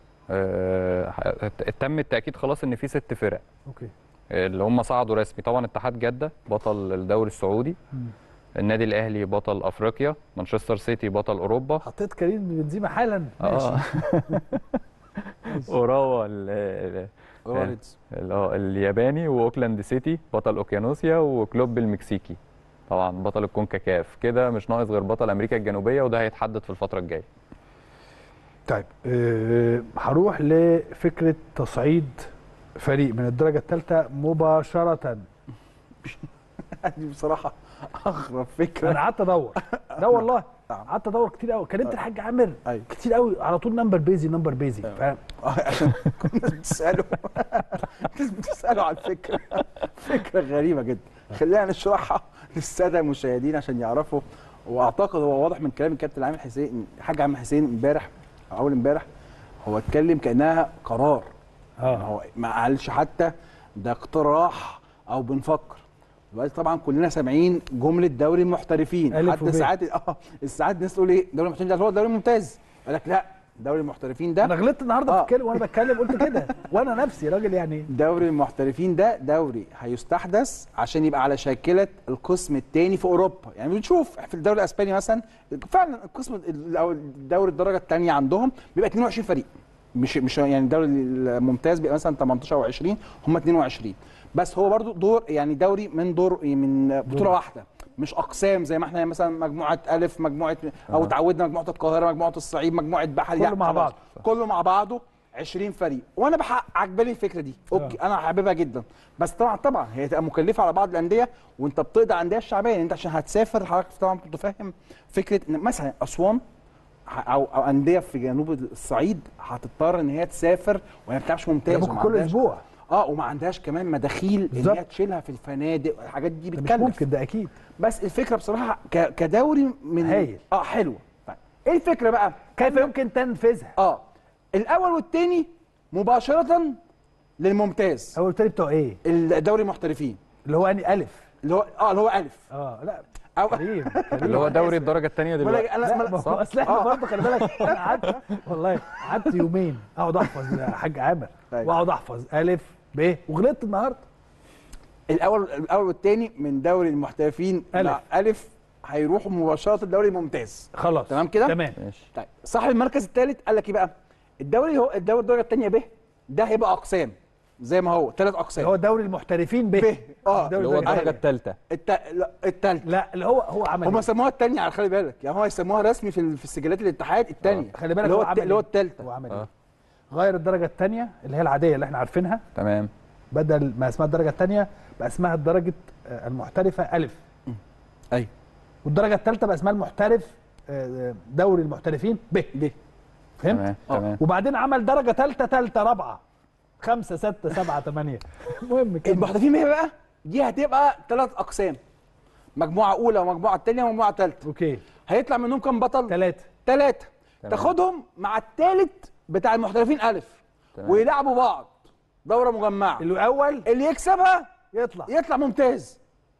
تم التاكيد خلاص ان في 6 فرق اوكي اللي هم صعدوا رسمي. طبعا اتحاد جده بطل الدوري السعودي، النادي الاهلي بطل افريقيا، مانشستر سيتي بطل اوروبا. حطيت كريم بنزيما حالا. اوراوا الياباني، واوكلاند سيتي بطل اوكيانوسيا، وكلوب المكسيكي طبعا بطل الكونكاكاف. كده مش ناقص غير بطل امريكا الجنوبيه، وده هيتحدد في الفتره الجايه. طيب هروح لفكره تصعيد فريق من الدرجه الثالثه مباشره. دي بصراحه اغرب فكره. انا قعدت ادور، لا والله قعدت ادور كتير قوي، كلمت الحاج عامر أيوة. كتير قوي على طول، نمبر بيزي فاهم. عشان كل الناس بتساله الناس بتساله على الفكره. فكره غريبه جدا. خلينا نشرحها للساده المشاهدين عشان يعرفوا. واعتقد هو واضح من كلام الكابتن عامر حسين، الحاج عامر حسين امبارح او اول امبارح، هو اتكلم كانها قرار. يعني هو ما قالش حتى ده اقتراح او بنفكر. دلوقتي طبعا كلنا سامعين جمله دوري المحترفين، حتى ساعات الساعات الناس تقول ايه دوري المحترفين ده هو الدوري الممتاز، يقول لك لا دوري المحترفين ده. انا غلطت النهارده في الكلمه وانا بتكلم قلت كده وانا نفسي راجل يعني. دوري المحترفين ده دوري هيستحدث عشان يبقى على شاكله القسم الثاني في اوروبا. يعني بنشوف في الدوري الاسباني مثلا فعلا القسم او الدوري الدرجه الثانيه عندهم بيبقى 22 فريق، مش يعني الدوري الممتاز بيبقى مثلا 18 او 20، هم 22 بس. هو برضو دور يعني دوري من بطوله واحده، مش اقسام زي ما احنا مثلا مجموعه الف، مجموعه او اتعودنا مجموعه القاهره، مجموعه الصعيد، مجموعه بحري، كله مع بعض، كله مع بعضه 20 فريق. وانا عجباني الفكره دي، اوكي انا حاببها جدا. بس طبعا هي تبقى مكلفه على بعض الانديه، وانت بتقضي على الانديه الشعبيه. انت عشان هتسافر حضرتك طبعا كنت فاهم فكره ان مثلا اسوان او انديه في جنوب الصعيد هتضطر ان هي تسافر وهي ما بتلعبش ممتاز كل اسبوع. وما عندهاش كمان مداخيل ان هي تشيلها في الفنادق والحاجات دي بتكلف. مش ممكن ده اكيد. بس الفكره بصراحه كدوري من هايل. حلوه. طيب ايه الفكره بقى؟ كيف يمكن تنفيذها؟ الاول والثاني مباشره للممتاز. اول والثاني بتوع ايه؟ الدوري المحترفين اللي هو اني الف، اللي هو الف. لا كريم اللي هو دوري الدرجه الثانيه دلوقتي. اصل احنا برضه خلي بالك انا قعدت والله قعدت يومين اقعد احفظ يا حاج عامر، واقعد احفظ الف ب وغلطت النهارده. الاول والثاني من دوري المحترفين الف هيروحوا مباشره الدوري الممتاز. خلاص تمام كده؟ تمام. طيب صاحب المركز الثالث قال لك ايه بقى؟ الدوري الدرجه الثانيه ب ده هيبقى اقسام زي ما هو 3 اقسام. هو دوري المحترفين ب اللي هو الدرجه الثالثه. الثالثه لا اللي هو عمل هم سموها الثانيه على خلي بالك، يعني هو يسموها رسمي في السجلات الاتحاد الثانيه. خلي بالك اللي هو الثالثه. هو عمل ايه؟ غير الدرجه الثانيه اللي هي العاديه اللي احنا عارفينها، تمام، بدل ما اسمها الدرجه الثانيه بقى اسمها الدرجه المحترفه الف. ايوه. والدرجه الثالثه بقى اسمها المحترف دوري المحترفين ب. فهمت؟ تمام. وبعدين عمل درجه ثالثه رابعه 5 6 7 8. المهم كده المحترفين ايه بقى؟ دي هتبقى 3 اقسام، مجموعه اولى ومجموعه ثانيه ومجموعه ثالثه. اوكي. هيطلع منهم كام بطل؟ 3 تاخدهم مع الثالث بتاع المحترفين الف. تمام. ويلعبوا بعض دوره مجمعه. الاول اللي يكسبها يطلع ممتاز.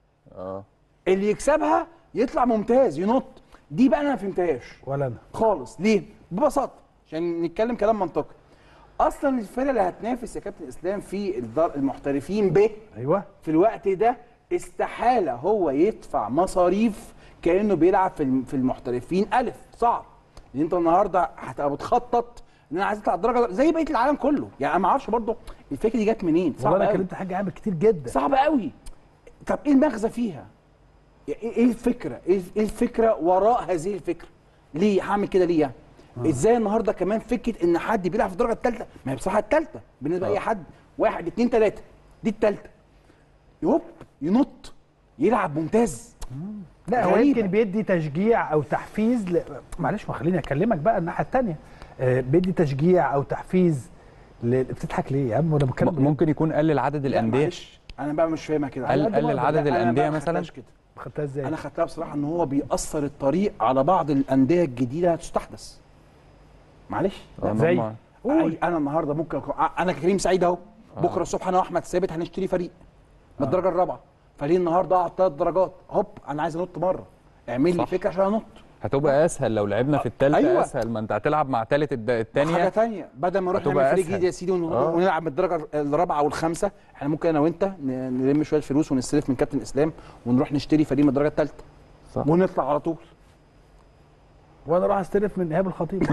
اللي يكسبها يطلع ممتاز ينط. دي بقى انا ما فهمتهاش ولا انا خالص. ليه؟ ببساطه عشان نتكلم كلام منطقي. اصلا الفرقه اللي هتنافس يا كابتن اسلام في المحترفين ب ايوه في الوقت ده استحاله هو يدفع مصاريف كانه بيلعب في المحترفين الف. صعب. لان انت النهارده هتبقى بتخطط ان انا عايز اطلع الدرجه زي بقيه العالم كله. يعني انا ما اعرفش برضه الفكره دي جت منين. والله انا كلمت حاجه عامل كتير جدا. صعبه قوي. طب ايه المغزى فيها؟ ايه الفكره؟ ايه الفكره وراء هذه الفكره؟ ليه هعمل كده ليه يعني؟ ازاي النهارده كمان فكره ان حد بيلعب في الدرجه الثالثه؟ ما هي بصراحه الثالثه بالنسبه لاي حد 1 2 3 دي الثالثه. يهوب ينط يلعب ممتاز. لا هو يمكن بيدي تشجيع او تحفيز معلش ما خليني اكلمك بقى الناحيه الثانيه. بيدي تشجيع او تحفيز بتضحك ليه يا عم وانا بتكلم؟ ممكن يكون قلل عدد الانديه. معلش انا بقى مش فاهمها كده. قلل عدد الانديه مثلا. خدتها ازاي؟ انا خدتها بصراحه ان هو بيأثر الطريق على بعض الانديه الجديده هتستحدث. معلش زي انا النهارده ممكن انا كريم سعيد اهو بكره الصبح انا واحمد ثابت هنشتري فريق من الدرجه الرابعه. فليه النهارده اقعد 3 درجات هوب انا عايز انط مره اعمل لي فكره عشان انط. هتبقى اسهل لو لعبنا في الثالثه. أيوة. اسهل ما انت هتلعب مع ثالث الثانيه حاجه ثانيه بدل ما نروح نعمل فريق جديد يا سيدي ونلعب من الدرجه الرابعه والخامسه. احنا ممكن انا وانت نلم شويه فلوس ونستلف من كابتن اسلام ونروح نشتري فريق من الدرجه الثالثه ونطلع على طول. وانا اروح استلف من ايهاب الخطيب.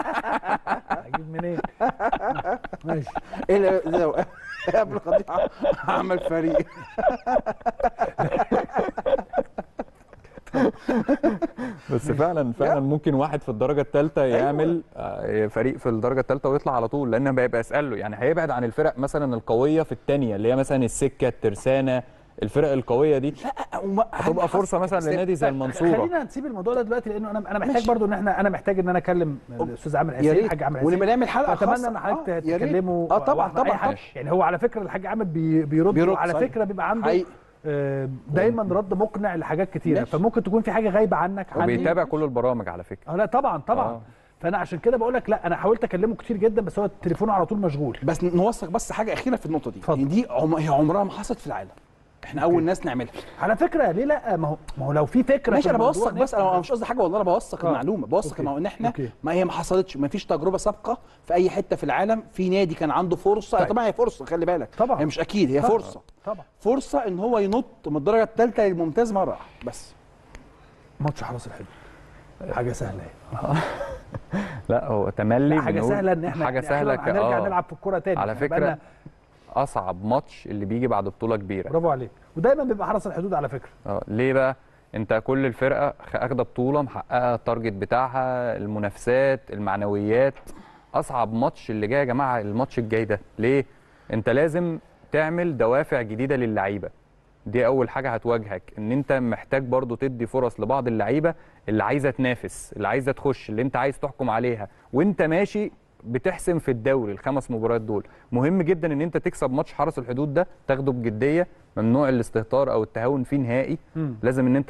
اجيب منين؟ ماشي. ايه لو ايهاب الخطيب عمل فريق بس فعلا ممكن واحد في الدرجه الثالثه يعمل فريق في الدرجه الثالثه ويطلع على طول، لان هيبقى اسال له يعني هيبعد عن الفرق مثلا القويه في الثانيه اللي هي مثلا السكه الترسانه، الفرق القويه دي هتبقى فرصه مثلا لنادي زي المنصوره. خلينا نسيب الموضوع ده دلوقتي، لانه انا محتاج برضو ان انا محتاج ان انا اكلم الاستاذ عامر حسين، الحاج عامر حسين، ولما نعمل حلقه خاصه اتمنى ان حضرتك تكلمه. طبعا يعني هو على فكره الحاج عامر بيرد على فكره بيبقى عنده دايما رد مقنع لحاجات كتيره، فممكن تكون في حاجه غايبه عنك وبيتابع كل البرامج على فكره. لا طبعا. فانا عشان كده بقول لك لا، انا حاولت اكلمه كتير جدا بس هو تليفونه على طول مشغول. بس نوثق بس حاجه اخيره في النقطه دي، يعني دي هي عمرها ما حصلت في العالم، احنا اول ناس نعملها على فكره. ليه لا؟ ما هو لو في فكره ماشي، انا بوثق بس، انا مش قصدي حاجه والله، انا بوثق المعلومه، بوثق ان احنا ما هي ما حصلتش، ما فيش تجربه سابقه في اي حته في العالم في نادي كان عنده فرصه. طبعا هي فرصه، خلي بالك، طبعا هي مش اكيد، هي فرصه، طبعا فرصه ان هو ينط من الدرجه الثالثه للممتاز مره واحده. بس ماتش حرس الحدود حاجه سهله اهي. لا هو تملي حاجه سهله ان احنا حاجه سهله هنرجع نلعب في الكوره تاني على فكره. اصعب ماتش اللي بيجي بعد بطوله كبيره. برافو عليك. ودايما بيبقى حرس الحدود على فكره. ليه بقى؟ انت كل الفرقه اخده بطوله محققه التارجت بتاعها، المنافسات، المعنويات. اصعب ماتش اللي جاي يا جماعه الماتش الجاي ده. ليه؟ انت لازم تعمل دوافع جديده للعيبه. دي اول حاجه هتواجهك، ان انت محتاج برضو تدي فرص لبعض اللعيبه اللي عايزه تنافس، اللي عايزه تخش، اللي انت عايز تحكم عليها وانت ماشي بتحسم في الدوري. ال5 مباريات دول مهم جدا ان انت تكسب ماتش حرس الحدود ده، تاخده بجديه، ممنوع الاستهتار او التهاون فيه نهائي. لازم ان انت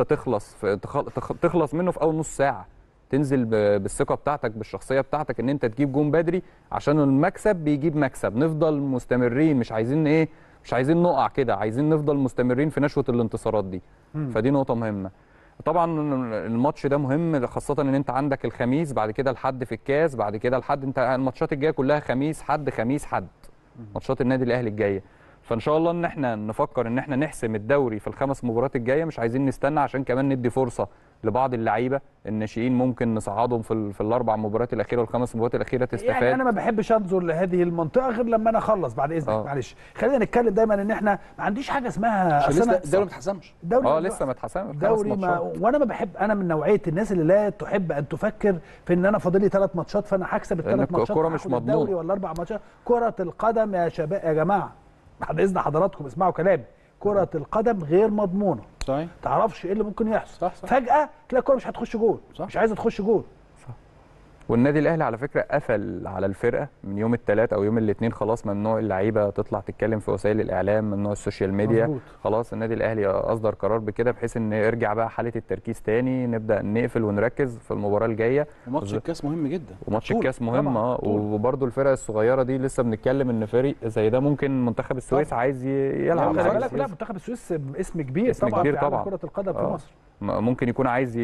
تخلص منه في اول نص ساعه، تنزل بالثقه بتاعتك، بالشخصيه بتاعتك، ان انت تجيب جون بدري، عشان المكسب بيجيب مكسب. نفضل مستمرين، مش عايزين نقع كده، عايزين نفضل مستمرين في نشوه الانتصارات دي. فدي نقطه مهمه. طبعا الماتش ده مهم، خاصه ان انت عندك الخميس، بعد كده الحد في الكاس، بعد كده الحد. انت الماتشات الجايه كلها خميس حد خميس حد، ماتشات النادي الاهلي الجايه. فان شاء الله ان احنا نفكر ان احنا نحسم الدوري في ال5 مباريات الجايه، مش عايزين نستنى، عشان كمان ندي فرصه لبعض اللعيبه الناشئين ممكن نصعدهم في ال4 مباريات الاخيره وال5 مباريات الاخيره تستفاد. يعني انا ما بحبش انظر لهذه المنطقه غير لما انا اخلص بعد اذنك. معلش خلينا نتكلم دايما ان احنا ما عنديش حاجه اسمها لسه الدوري ما اتحسمش. لسه ما اتحسمش دوري وانا ما بحب، انا من نوعيه الناس اللي لا تحب ان تفكر في ان انا فاضل لي 3 ماتشات فانا هكسب ال3 ماتشات، الكوره مش مضمونه، ولا 4 ماتشات. كره القدم يا شباب يا جماعه بعد اذن حضراتكم اسمعوا كلامي، كرة القدم غير مضمونة. صحيح. تعرفش ايه اللي ممكن يحصل. صح. فجأة تلاقي الكرة مش هتخش جول، مش عايزة تخش جول. صح. والنادي الاهلي على فكرة قفل على الفرقة من يوم الثلاث او يوم الاثنين، خلاص ممنوع اللعيبة تطلع تتكلم في وسائل الاعلام، ممنوع السوشيال ميديا. مزبوط. خلاص النادي الاهلي اصدر قرار بكده، بحيث ان يرجع بقى حالة التركيز تاني، نبدأ نقفل ونركز في المباراة الجايه. وماتش الكاس مهم جدا. وماتش الكاس مهم. وبرده الفرق الصغيرة دي لسه بنتكلم ان فريق زي ده ممكن منتخب السويس عايز يلعب. خلي بالك لا، منتخب السويس اسم كبير طبعا في عالم كرة القدم في مصر. ممكن يكون عايز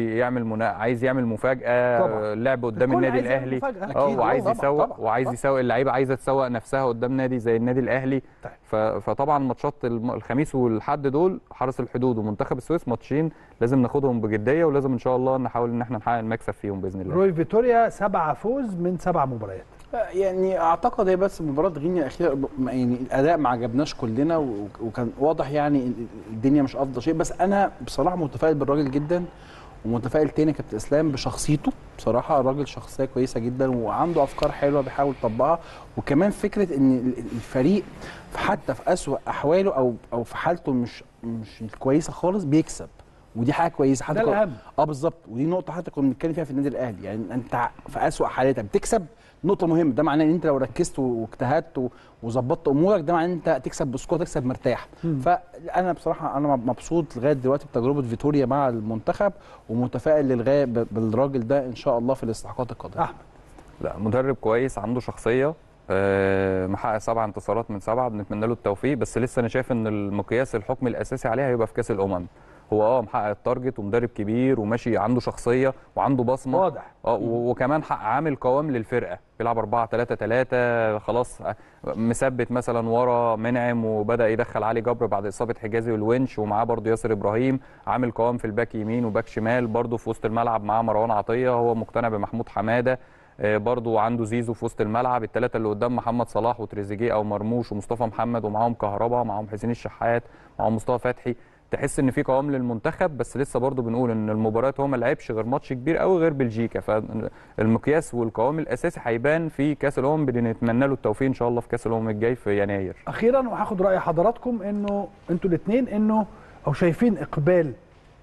يعمل مفاجاه، لعب قدام النادي الاهلي، وعايز يسوق، وعايز يسوق اللعيبه، عايزه تسوق نفسها قدام نادي زي النادي الاهلي. فطبعا ماتشات الخميس والحد دول حرس الحدود ومنتخب السويس ماتشين لازم ناخدهم بجديه، ولازم ان شاء الله نحاول ان احنا نحقق المكسب فيهم باذن الله. روي فيتوريا 7 فوز من 7 مباريات. يعني اعتقد هي بس مباراه غينيا الاخيره، يعني الاداء ما عجبناش كلنا، وكان واضح يعني الدنيا مش افضل شيء. بس انا بصراحه متفائل بالراجل جدا، ومتفائل تاني كابتن اسلام بشخصيته. بصراحه الراجل شخصيه كويسه جدا، وعنده افكار حلوه بيحاول يطبقها. وكمان فكره ان الفريق حتى في اسوأ احواله او في حالته مش كويسه خالص بيكسب، ودي حاجه كويسه. حتى ده الاهم. بالظبط، ودي نقطه حتى كنا بنتكلم فيها في النادي الاهلي. يعني انت في اسوأ حالاتك بتكسب، نقطه مهمه. ده معناه ان انت لو ركزت واجتهدت وظبطت امورك، ده معناه ان انت تكسب بسكور، تكسب مرتاح. فانا بصراحه انا مبسوط لغايه دلوقتي بتجربه فيتوريا مع المنتخب، ومتفائل للغايه بالراجل ده ان شاء الله في الاستحقاقات القادمه. احمد لا مدرب كويس، عنده شخصيه، محقق 7 انتصارات من 7، بنتمنى له التوفيق. بس لسه انا شايف ان المقياس الحكم الاساسي عليها هيبقى في كاس الامم. هو محقق التارجت ومدرب كبير وماشي، عنده شخصيه وعنده بصمه واضح. وكمان عامل قوام للفرقه، بيلعب 4-3-3 خلاص، مثبت مثلا ورا منعم، وبدا يدخل علي جبر بعد اصابه حجازي والونش، ومعاه برده ياسر ابراهيم، عامل قوام في الباك يمين وباك شمال. برده في وسط الملعب معاه مروان عطيه، هو مقتنع بمحمود حماده، برضو عنده زيزو في وسط الملعب. الثلاثه اللي قدام محمد صلاح وتريزيجيه او مرموش ومصطفى محمد، ومعاهم كهربا، معاهم حسين الشحات، معاهم مصطفى فتحي. تحس ان في قوام للمنتخب، بس لسه برضو بنقول ان المباريات هو ما لعبش غير ماتش كبير قوي غير بلجيكا، فالمقياس والقوام الاساسي هيبان في كاس الامم. بنتمنى له التوفيق ان شاء الله في كاس الامم الجاي في يناير. اخيرا وهاخد راي حضراتكم انه انتوا الاثنين انه او شايفين اقبال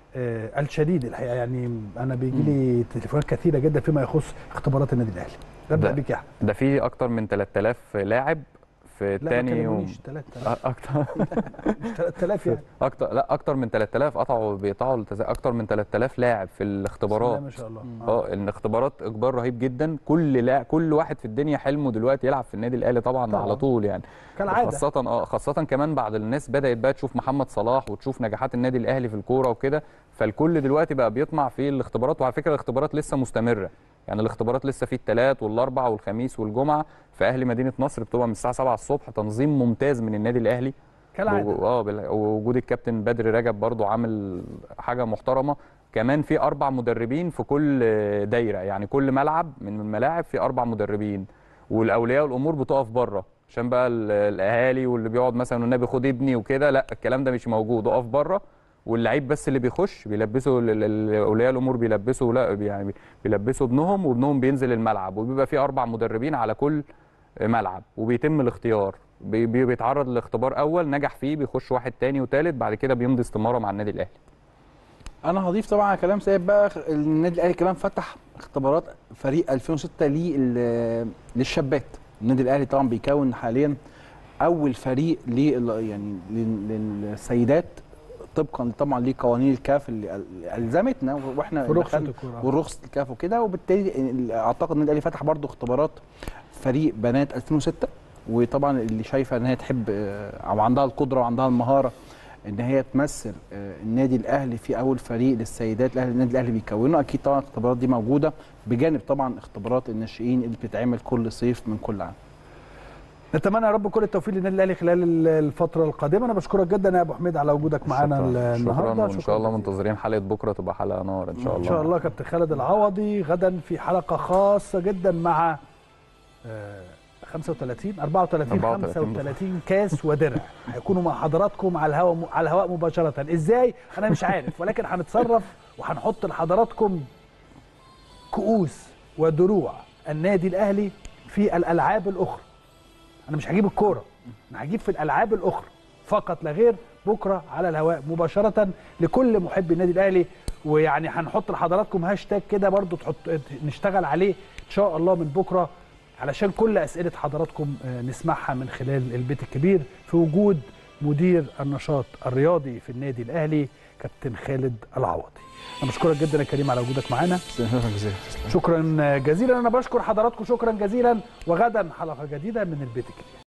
الشديد الحقيقه، يعني انا بيجي لي تليفونات كثيره جدا فيما يخص اختبارات النادي الاهلي. ابدا بيك يا احمد. ده في اكتر من 3000 لاعب في تاني يوم. 3000 اكتر مش 3000 يعني اكتر من 3000 بيقطعوا اكتر من 3000 لاعب في الاختبارات. ما شاء الله. الاختبارات اقبال رهيب جدا. كل واحد في الدنيا حلمه دلوقتي يلعب في النادي الاهلي طبعا على طول يعني كالعاده، خاصه كمان بعد الناس بدات بقى تشوف محمد صلاح وتشوف نجاحات النادي الاهلي في الكوره وكده، فالكل دلوقتي بقى بيطمع في الاختبارات. وعلى فكره الاختبارات لسه مستمره، يعني الاختبارات لسه في الثلاث والاربع والخميس والجمعه في اهلي مدينه نصر، بتبقى من الساعه 7 الصبح. تنظيم ممتاز من النادي الاهلي كالعاده. ووجود الكابتن بدر رجب برضو عامل حاجه محترمه. كمان في 4 مدربين في كل دايره، يعني كل ملعب من الملاعب في 4 مدربين، والاولياء والامور بتقف بره عشان بقى الاهالي واللي بيقعد مثلا والنبي خد ابني وكده، لا الكلام ده مش موجود. اقف بره، واللعيب بس اللي بيخش بيلبسوا اولياء الامور بيلبسوا، لا يعني بيلبسوا ابنهم، وابنهم بينزل الملعب، وبيبقى في 4 مدربين على كل ملعب، وبيتم الاختيار. بيتعرض لاختبار اول، نجح فيه بيخش واحد تاني وتالت، بعد كده بيمضي استماره مع النادي الاهلي. انا هضيف طبعا على كلام سيد بقى، النادي الاهلي كمان فتح اختبارات فريق 2006 للشابات. النادي الاهلي طبعا بيكون حاليا اول فريق يعني للسيدات طبقا طبعا لقوانين الكاف اللي الزمتنا واحنا ورخصه الكاف وكده، وبالتالي اعتقد النادي الاهلي فتح برضو اختبارات فريق بنات 2006. وطبعا اللي شايفه ان هي تحب او عندها القدره وعندها المهاره ان هي تمثل النادي الاهلي في اول فريق للسيدات النادي الاهلي بيكونه، اكيد طبعا الاختبارات دي موجوده بجانب طبعا اختبارات الناشئين اللي بتتعمل كل صيف من كل عام. نتمنى يا رب كل التوفيق للنادي الاهلي خلال الفتره القادمه. انا بشكرك جدا يا ابو حميد على وجودك معانا النهارده. وان شاء الله منتظرين حلقه بكره تبقى حلقه نار ان شاء الله. ان شاء الله كابتن خالد العوضي غدا في حلقه خاصه جدا مع 35 كاس ودرع هيكونوا مع حضراتكم على الهواء مباشره. ازاي انا مش عارف، ولكن هنتصرف وهنحط لحضراتكم كؤوس ودروع النادي الاهلي في الالعاب الاخرى. انا مش هجيب الكوره، انا هجيب في الالعاب الاخرى فقط لا غير، بكره على الهواء مباشره لكل محبي النادي الاهلي. ويعني هنحط لحضراتكم هاشتاج كده برضو نشتغل عليه ان شاء الله من بكره، علشان كل اسئله حضراتكم نسمعها من خلال البيت الكبير في وجود مدير النشاط الرياضي في النادي الاهلي كابتن خالد العوضي. انا بشكرك جدا يا كريم على وجودك معانا. شكرا جزيلا. انا بشكر حضراتكم شكرا جزيلا، وغدا حلقه جديده من البيت الكبير.